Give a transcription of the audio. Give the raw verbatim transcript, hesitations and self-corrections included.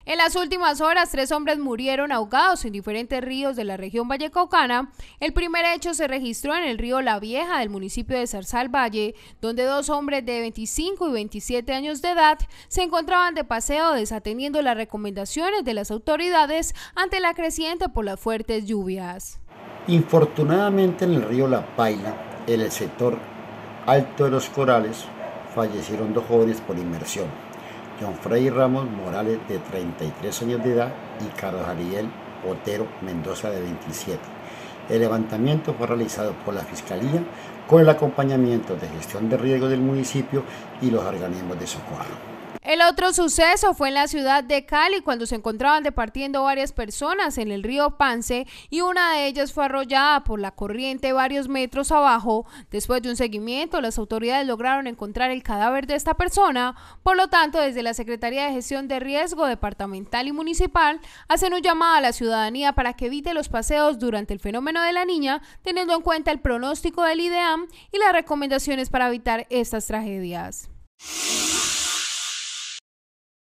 En las últimas horas, tres hombres murieron ahogados en diferentes ríos de la región vallecaucana. El primer hecho se registró en el río La Vieja del municipio de Zarzal-Valle, donde dos hombres de veinticinco y veintisiete años de edad se encontraban de paseo desatendiendo las recomendaciones de las autoridades ante la creciente por las fuertes lluvias. Infortunadamente, en el río La Paila, en el sector alto de los Corales, fallecieron dos jóvenes por inmersión: John Freddy Ramos Morales, de treinta y tres años de edad, y Carlos Ariel Otero Mendoza, de veintisiete. El levantamiento fue realizado por la Fiscalía con el acompañamiento de gestión de riesgo del municipio y los organismos de socorro. El otro suceso fue en la ciudad de Cali, cuando se encontraban departiendo varias personas en el río Pance y una de ellas fue arrollada por la corriente varios metros abajo. Después de un seguimiento, las autoridades lograron encontrar el cadáver de esta persona. Por lo tanto, desde la Secretaría de Gestión de Riesgo Departamental y Municipal hacen un llamado a la ciudadanía para que evite los paseos durante el fenómeno de la Niña, teniendo en cuenta el pronóstico del IDEAM y las recomendaciones para evitar estas tragedias.